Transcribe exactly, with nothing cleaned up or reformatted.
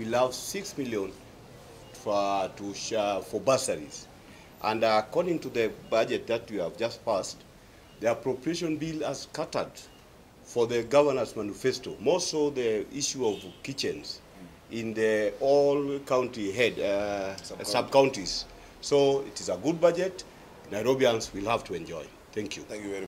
will have six million for, to share for bursaries. And uh, according to the budget that we have just passed, the appropriation bill has catered for the governor's manifesto, more so the issue of kitchens in the all county head, uh, sub-counties. So it is a good budget. Nairobians will have to enjoy. Thank you. Thank you very much.